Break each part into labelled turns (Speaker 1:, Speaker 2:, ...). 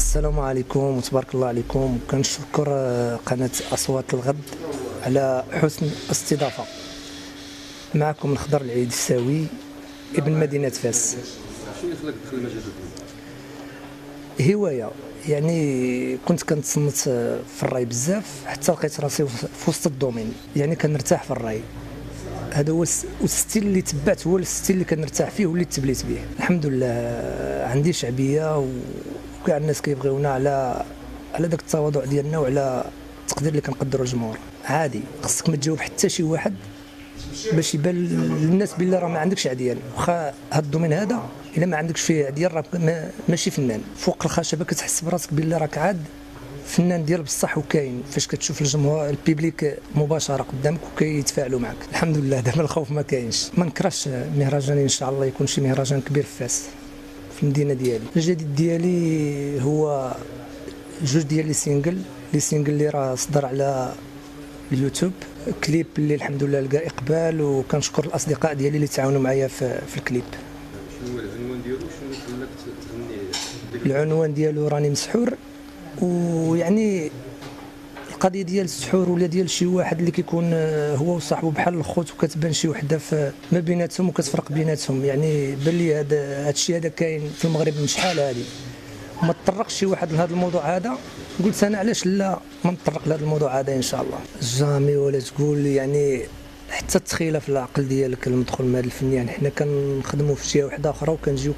Speaker 1: السلام عليكم وتبارك الله عليكم. كنشكر قناة أصوات الغد على حسن الاستضافة. معكم الخضر العيدساوي ابن مدينة فاس.
Speaker 2: شنو خلاك تدخل المجال الفني؟
Speaker 1: هواية، يعني كنت كنتصنت في الراي بزاف حتى لقيت راسي في وسط الدومين، يعني كنرتاح في الراي. هذا هو الستيل اللي تبعت، هو الستيل اللي كنرتاح فيه واللي تبليت به. الحمد لله عندي شعبية وكاع الناس كيبغيونا على داك التواضع ديالنا وعلى التقدير اللي كنقدروا الجمهور. عادي، خصك ما تجاوب حتى شي واحد باش يبان للناس بلي راه ما عندكش عديان. واخا هاد الدومين هذا الا ما عندكش فيه عديان راه ماشي فنان. فوق الخشبه كتحس براسك بلي راك عاد فنان ديال بصح، وكاين فاش كتشوف الجمهور البيبليك مباشره قدامك وكيتفاعلوا معك. الحمد لله دابا الخوف ما كاينش. ما نكرهش مهرجاني، ان شاء الله يكون شي مهرجان كبير في فاس في المدينه ديالي. الجديد ديالي هو جوج ديال لي سينجل اللي راه صدر على اليوتيوب. كليب اللي الحمد لله لقى اقبال، وكنشكر الاصدقاء ديالي اللي تعاونوا معايا في الكليب.
Speaker 2: شنو هو العنوان ديالو؟ شنو خلاك تغني؟
Speaker 1: العنوان ديالو راني مسحور. ويعني القضيه ديال السحور ولا ديال شي واحد اللي كيكون هو وصاحبه بحال الخوت، وكتبان شي وحده في ما بيناتهم وكتفرق بيناتهم. يعني بان لي هذا الشيء هذا كاين في المغرب من شحال هذه، وما تطرقش شي واحد لهذا الموضوع هذا. قلت انا علاش لا ما نطرق لهذا الموضوع هذا ان شاء الله. جامي ولا تقول يعني حتى التخيله في العقل ديالك المدخل من هذا الفن. يعني حنا كنخدموا في جهه واحده اخرى وكنجيو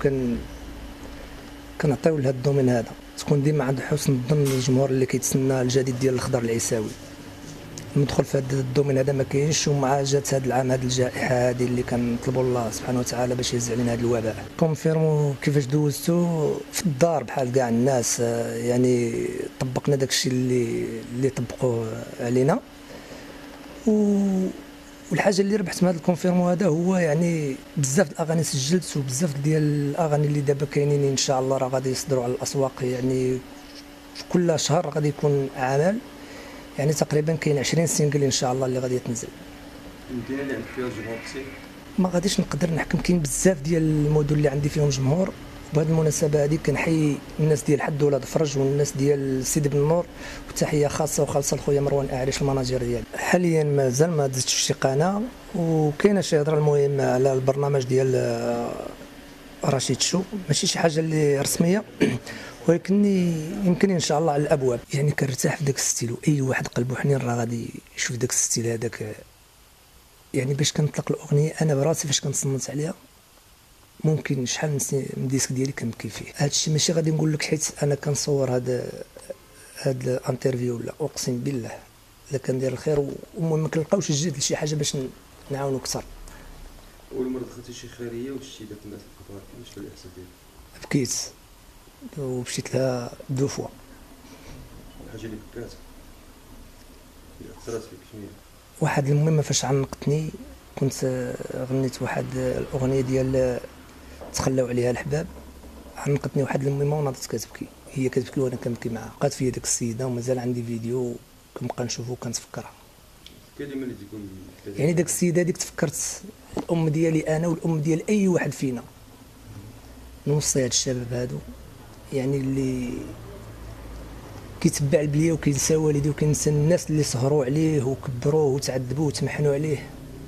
Speaker 1: كنعطيو لهذا الدومين هذا. تكون ديما عند حسن الظن الجمهور اللي كيتسنى الجديد ديال الخضر العيساوي. المدخل في هذا الدومين هذا ما كاينش، ومع جات هذا العام هذه الجائحه هذه اللي كنطلبوا الله سبحانه وتعالى باش يهز علينا هذا الوباء. كونفيرمو كيفاش دوزتو في الدار بحال كاع الناس. يعني طبقنا داك الشيء اللي طبقوه علينا. والحاجه اللي ربحت من هذا الكونفيرمو هذا هو يعني بزاف الاغاني سجلت، وبزاف ديال الاغاني اللي دابا كاينين ان شاء الله راه غادي يصدروا على الاسواق. يعني في كل شهر غادي يكون عمل. يعني تقريبا كاين 20 سينجل ان شاء الله اللي غادي تنزل.
Speaker 2: المدينه اللي عندك فيها الجمهور كثير؟
Speaker 1: ما غاديش نقدر نحكم، كاين بزاف ديال المدن اللي عندي فيهم جمهور. بهذه المناسبه هذه كنحيي الناس ديال حد ولاد فرج والناس ديال سيدي بن النور، وتحيه خاصه وخالصه لخويا مروان اعريش المناجر ديالي. حاليا مازال ما دزتش شي قناه، وكاينه شي هضره المهمه على البرنامج ديال رشيد شو. ماشي شي حاجه اللي رسميه ولكن يمكن ان شاء الله على الابواب. يعني كنرتاح في داك الستيل، واي واحد قلبه حنين راه غادي يشوف داك الستيل هذاك. يعني باش كنطلق الاغنيه انا براسي فاش كنصنت عليها ممكن شحال من الديسك ديالي كنبكي فيه. هذا الشيء ماشي غادي نقول لك حيت انا كنصور هذا الانترفيو، ولا اقسم بالله الا كندير الخير وما كنلقاوش الجهد لشي حاجه باش نعاونوا اكثر.
Speaker 2: اول مره دخلتي شي خيريه وشتي داك الناس الكبار، كيفاش كان الاحساس ديالك؟
Speaker 1: بكيت ومشيت لها دو فوا.
Speaker 2: الحاجه اللي بكات اللي اثرت فيك شنو هي؟
Speaker 1: واحد المهمه فاش عنقتني، كنت غنيت واحد الاغنيه ديال تخلاو عليها الحباب. عنقتني واحد المهمه وناضت كتبكي، هي كتبكي وانا كنبكي معها. بقات فيا ديك السيده ومازال عندي فيديو كنبقى نشوفو وكنتفكرها.
Speaker 2: الكلمه اللي تكون
Speaker 1: يعني ديك السيده هذيك تفكرت الام ديالي انا والام ديال اي واحد فينا. نوصي هاد الشباب هادو يعني اللي كيتبع البليه وكينسى والديه وكينسى الناس اللي سهروا عليه وكبروه وتعذبوه وتمحنوا عليه.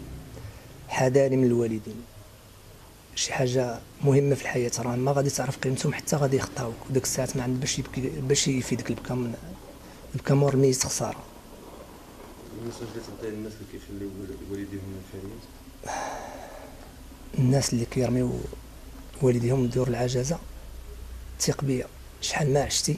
Speaker 1: حذاري من الوالدين، شي حاجه مهمه في الحياه راه ما غادي تعرف قيمتهم حتى غادي يخطاوك. وداك الساعات ما عند باش يبكي باش يفيدك البكا مور ميت خساره.
Speaker 2: الميساج اللي تعطيه الناس اللي كيخليو والديهم منفردين؟
Speaker 1: الناس اللي كيرميو والديهم لدور العجزه، ثق بيا شحال ما عشتي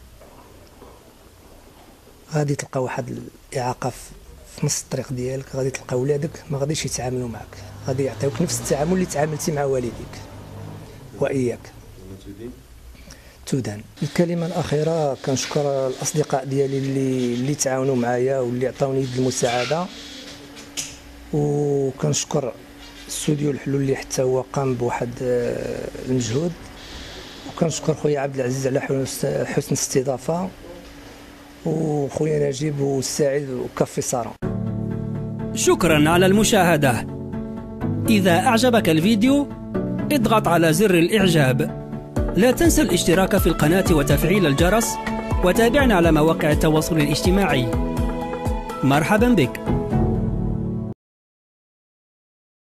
Speaker 1: غادي تلقى واحد الاعاقه في نص الطريق ديالك. غادي تلقى ولادك ما غاديش يتعاملوا معك، غادي يعطيوك نفس التعامل اللي تعاملتي مع والديك واياك. تودان. الكلمه الاخيره كنشكر الاصدقاء ديالي اللي تعاونوا معايا واللي عطاوني يد المساعده، وكنشكر استوديو الحلول اللي حتى هو قام بواحد المجهود، وكنشكر خويا عبد العزيز على حسن الاستضافه، وخويا نجيب والسعيد وكافي ساره.
Speaker 3: شكرا على المشاهدة. إذا أعجبك الفيديو اضغط على زر الإعجاب لا تنسى الاشتراك في القناة وتفعيل الجرس، وتابعنا على مواقع التواصل الاجتماعي. مرحبا بك.